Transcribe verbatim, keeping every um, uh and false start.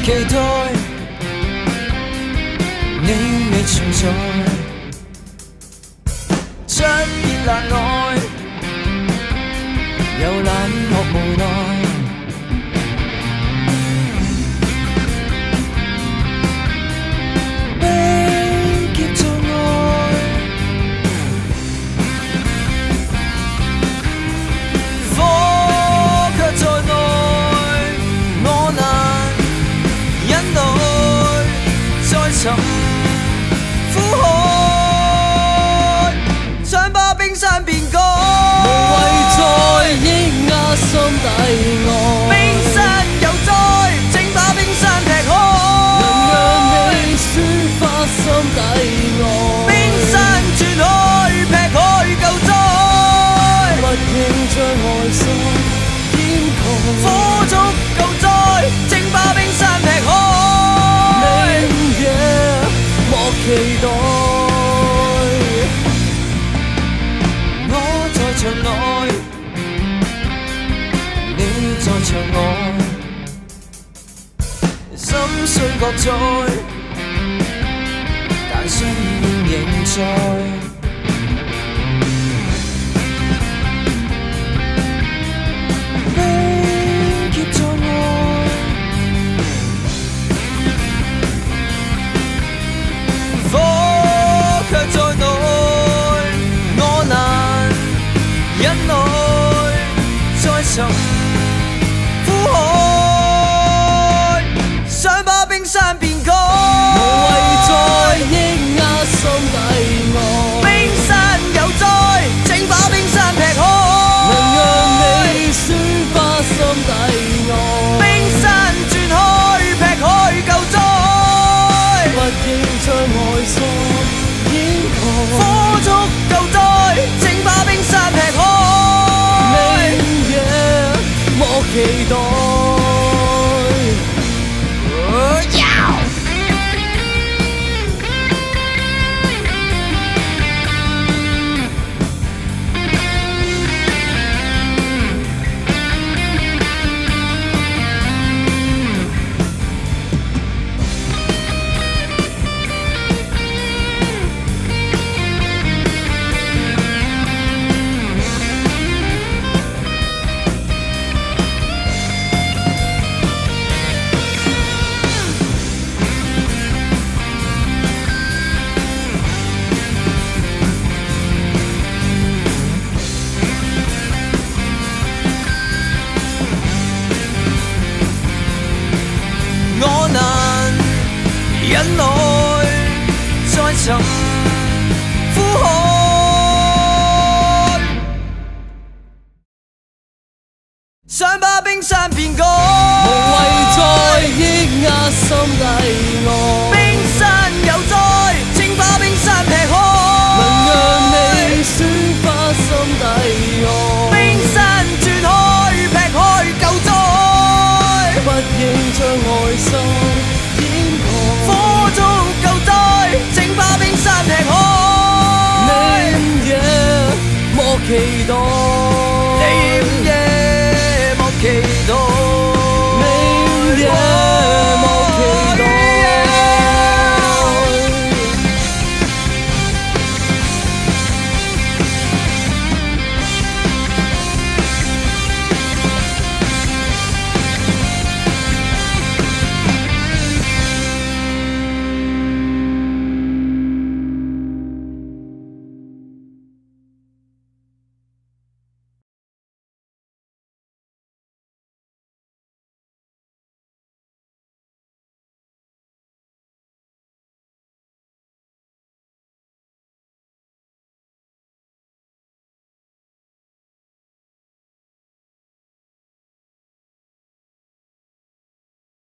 期待你未存在，出熱難耐，又冷漠無奈。冰結在愛，火卻在內，我難忍耐，再尋苦海，想把冰山變乾，無謂再抑壓心底愛。冰山有災，請把冰山劈開，能讓你抒發心底愛。冰山轉開，劈開救災，勿認在外心掩蓋，火燭救災，請把冰山劈開。莫期待，我在場內，你在場外，心碎各在，但信念仍在。冰結在愛，火卻在內，我難忍耐，再尋苦海，想把冰山變乾，無謂再抑壓心底愛。冰山有災，請把冰山劈開，能讓你抒發心底愛。冰山轉開，劈開救災，勿認在外心掩蓋，火燭救災，請把冰山劈開。明夜莫期待。我難忍耐，再尋苦海，想把冰山變乾，無謂再抑壓心底。